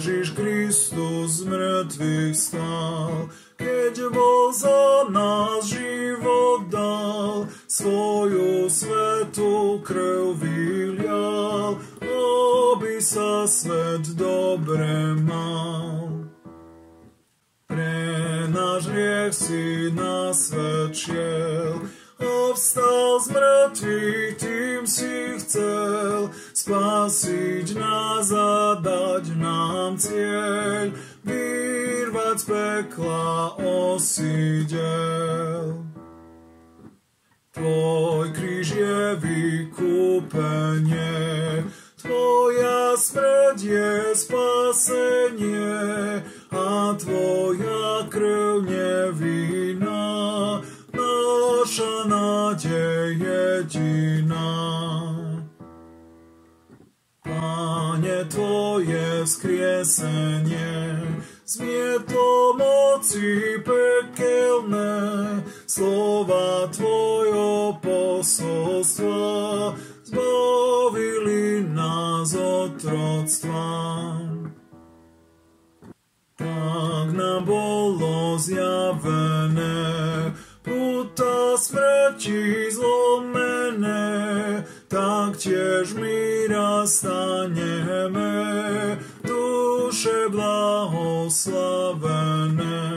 Ježiš Kristus z mŕtvych stal, keď bol za nás život dal, svoju svätú krv vylial, aby sa svet dobre mal. Pre náš hriech si na svet šiel a vstal z mŕtvych, tým si chcel spasiť nás a dať nám cieľ, vyrvať z pekla osideľ. Tvoj kríž je vykúpenie, tvoja smrť je spasenie a tvoja krv nevinná, naša nádej jediná. Pane, tvoje vzkriesenie zmietlo moci pekelné, slova tvojho posolstva zbavili nás otroctva. Tak nám bolo zjavené puta smrti zlomené, tak tiež my raz staneme duše blahoslavené.